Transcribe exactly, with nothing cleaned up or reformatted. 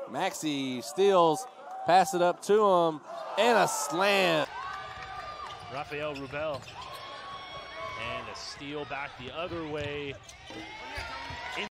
Maxey steals, pass it up to him, and a slam. Rafael Rubel. And a steal back the other way.